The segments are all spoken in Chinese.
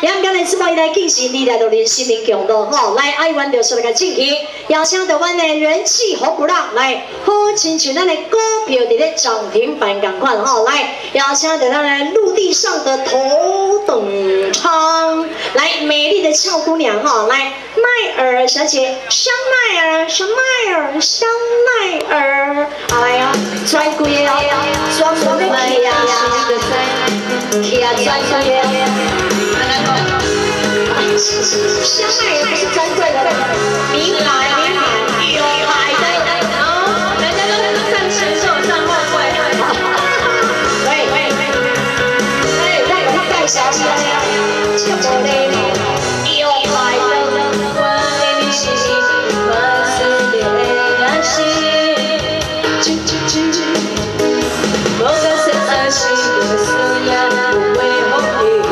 也唔敢来这么一来进行你来到人心灵强度吼，来爱玩就说来个进去，邀请到阮的人气好鼓浪来，好亲像咱的股票伫咧涨停板共款吼，来邀请到咱的陆地上的头等舱，来美丽的俏姑娘哈，来麦尔小姐，香奈儿，香奈儿，香奈儿，哎呀，专柜的专门的去呀，去啊专柜的。 香奈儿不是专柜的，名牌有牌的，人家都站前手站后柜。喂，那有带小姐，这个无嘞，有牌的，你是我是你的心，我的心爱是你的思念，不为后悔。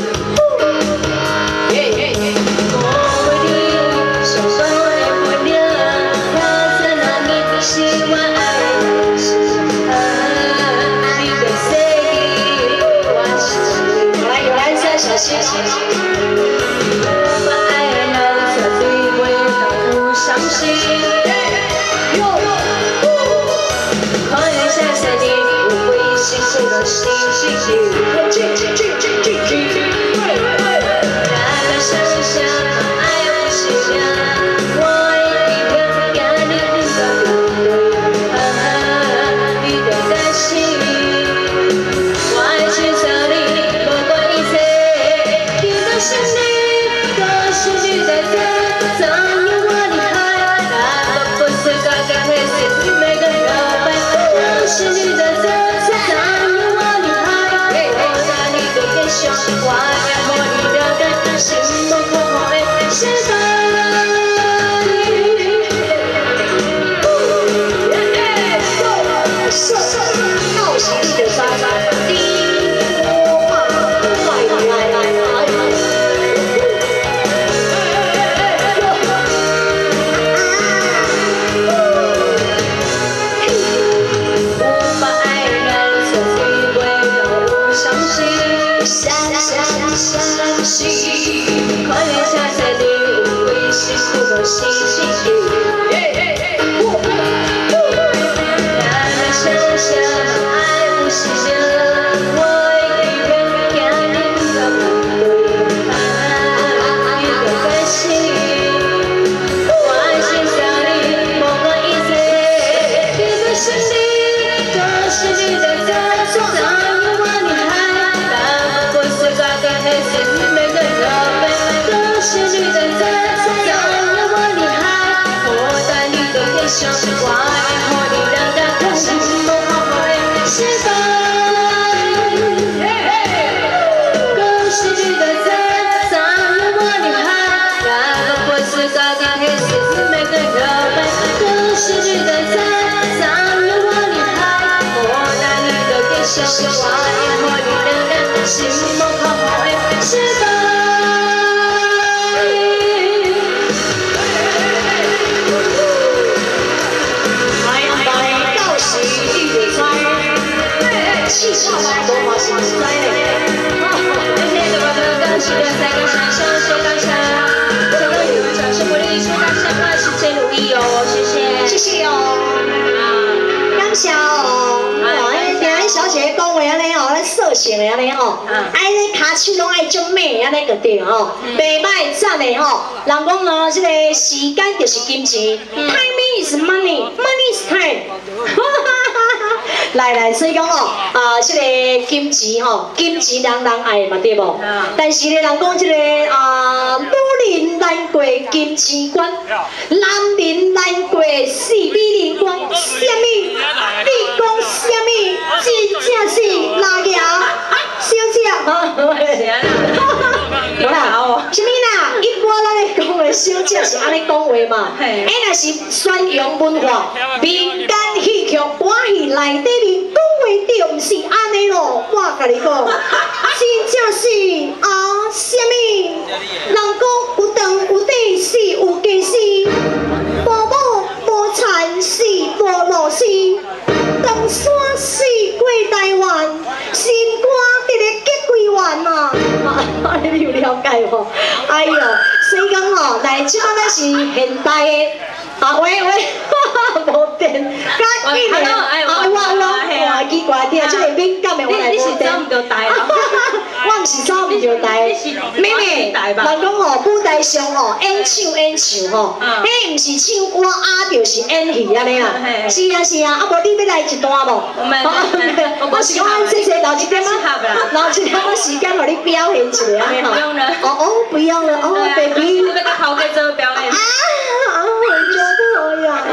型的安尼吼，爱咧骹手拢爱种美安尼个对吼，袂歹赞的吼。人讲咯，这个时间就是金钱 ，time is money，money is time。来，所以讲吼，这个金钱吼，金钱人爱嘛对无？但是咧，人讲这个女人难过金钱关，男人难过是美人关，什么？你讲什么？真正是哪个？小姐，有啦，什么啦？一般咱咧讲的小姐是安尼讲话嘛？若是宣扬文化、民间戏剧、歌戏内底面讲话，就唔是安尼咯。我甲你讲，真正是什么？人讲有长有短是有家是，无母无产是无路是，东山是过台湾，心肝直咧结归完嘛。 你有了解无？哎呦，所以讲吼，来，即摆咱是现代的。啊喂，无电，甲紧嘞！我奇怪点，即个敏感的我来无电。我毋是走唔着台，妹妹，人讲吼舞台上吼演唱吼，迄毋是唱歌啊，就是演戏安尼啦。是啊，啊无你要来一段无？我是讲按这留一点仔，留一点仔时间，互你表现一下安尼吼。不用了，哦，baby。你要甲头家做表演？啊，我觉得我呀，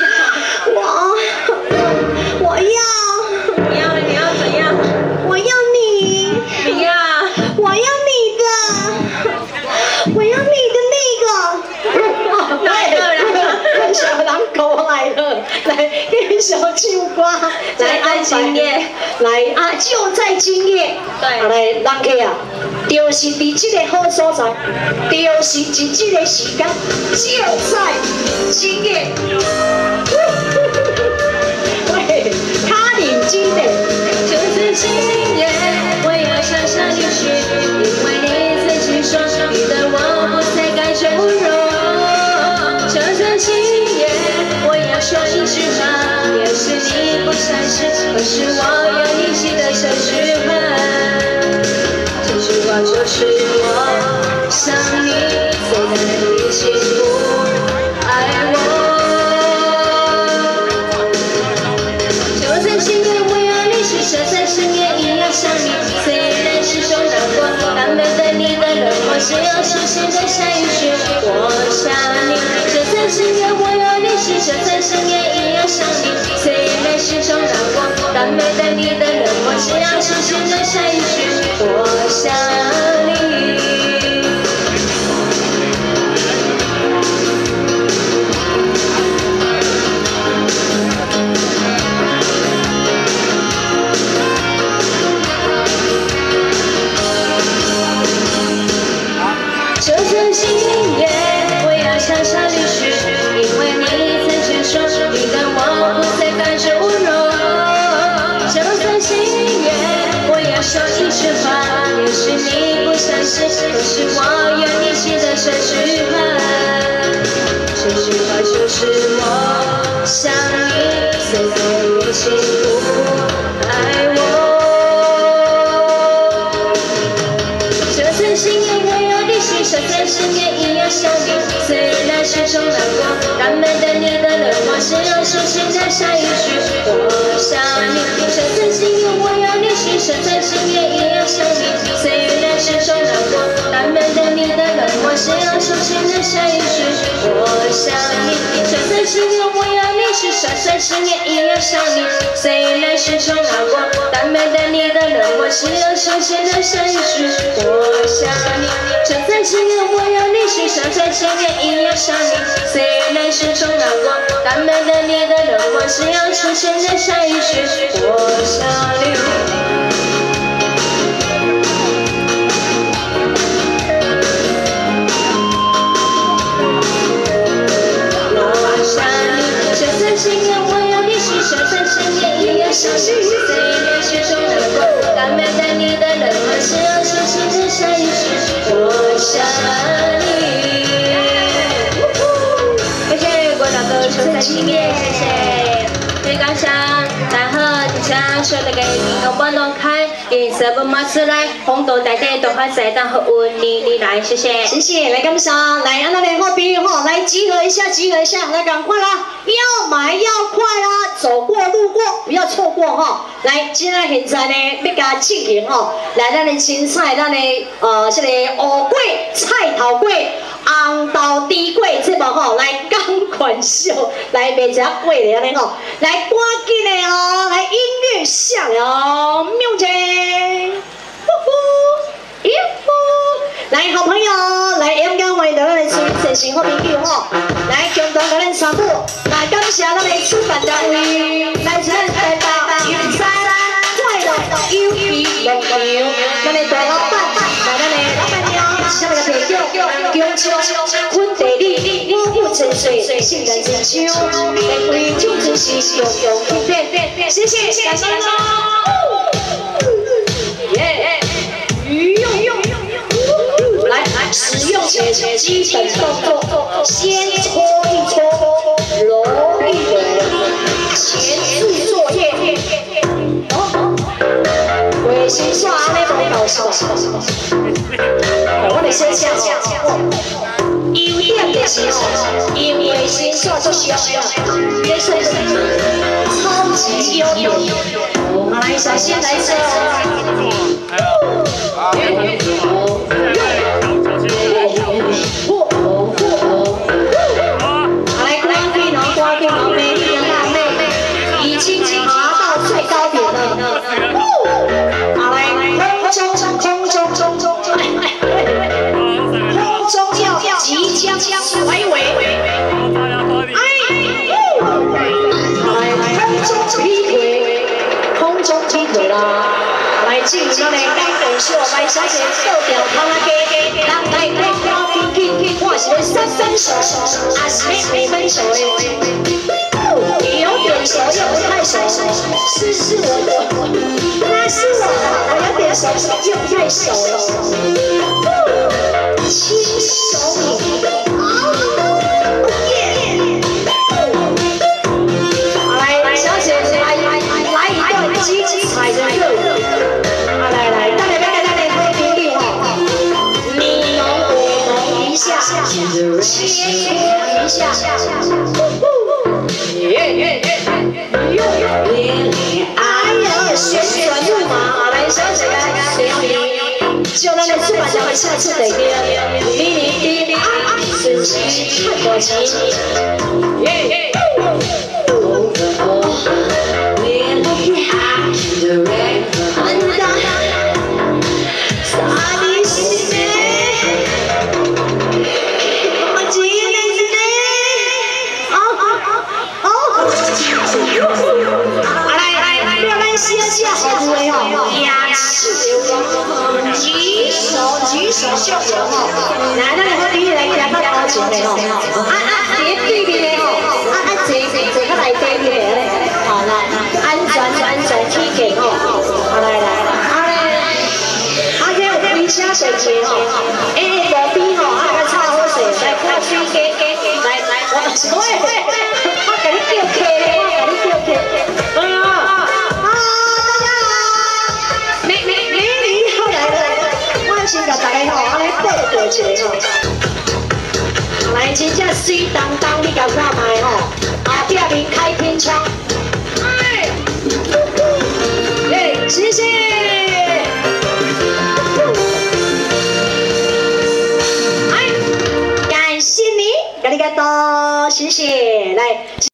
我要，你要怎样？我要你，你呀，我要你的那个，来了，小人过来了，来继续唱歌，来在今夜，来啊，就在今夜，对，来人客啊。就是伫这个好所在，就是伫这个时间，就在今夜。喂，他认真的。就在今夜，我要向上你去，因为你曾经说你的我不再感觉温柔。就在今夜，我要说一句话，也是你不相信，可是我要你记得这句话。这句话就是我想你，虽然你心不爱我。就在今夜，我要你是守在深夜一样想你，虽然心中难过，但面对你的冷漠，只要出现在下一句我想你。就在今夜，我要你是守在深夜一样想你，虽然心中难过，但面对你的冷漠，只要出现在下一句我想你。就在今夜，我要向上离去，因为你曾经说你的我不再感觉温柔。就在今夜，我要说一句话，也许你不相信，可是我要你记得这句话。这句话就是我想你，虽然你心不爱我。就在今夜，我要你是守在深夜一样想你，虽然心中难过，但面对你的冷漠，只要出现在下一句我想你。就在今夜，我要你是守在深夜一样想你，虽然心中难过，但面对你的冷漠，只要出现在下一句我想你。就在今夜，我要你是守在深夜一样想你，虽然心中难过，但面对你的冷漠，只要出现在下一句我想你。就在今夜，我要你是守在深夜一样想你，虽然心中难过，但面对你的冷漠，只要出现在下一句我想你。今夜我要你是守在深夜一样想你，虽然心中难过，但面对你的冷漠，只要出现在下一句我想你。谢谢国长哥守在今夜，谢谢。非常想然后底下说那个银光弄开，颜色不马出来，红豆带点都还在，然后问你来，谢谢。谢谢，来感谢，来安那边好朋友哈，来集合一下，来赶快啦！要买要快啦，走过路过不要错过哈。来，今仔现在呢要加进行吼，来咱的青菜，咱的这个乌粿、菜头粿、红豆猪粿这部吼，来赶快秀，来卖一下粿咧安尼吼，来赶紧的哦，来音乐响了 ，music， 来，好朋友，来，勇敢欢迎到咱的真心好朋友吼，来共同甲咱三步，来感谢咱的主办单位，来咱台北圆山快乐友谊乐场，咱的大老板，来咱的老板娘，下面个提叫昆地理，我有真水，性感真香，玫瑰就真是有不变，谢谢，感谢喽，耶， 些基本动作，先搓一搓，揉一揉，前置作业。微信刷那么搞笑，我哋先讲优点就是因为微信刷做小，也算是超级优点。来，首先来这。 已经爬到最高点了。好来，空中要即将甩尾。空中劈腿啦！来进入咱的钢管秀，来小姐倒掉头啊给，人来看我是要三手，还是要分手的？ 有点熟又不太熟，是我的，那是我有点熟又不太熟了，亲手你，来，小姐来一段精彩的热舞，来，大家跟大家喝冰冰哈，你侬我侬一下，切磋一下。 哎呀，旋转木马，来小姐来，就咱的出版社下次得滴，自己看多急。举手秀球吼，来，咱来第一来行到头前的吼，对面的吼，坐较内底去的咧，好来，安全起见吼，好来，这有开车坐车吼，路边吼，个炒好势，来看水鸡，来，我给你叫客咧，我给你叫客，哎呀。 先甲大家吼，安尼报告一下吼。来，真正水当当，你甲看卖吼，后壁面开天窗。谢谢。感谢你，嘎里嘎多，谢谢，来。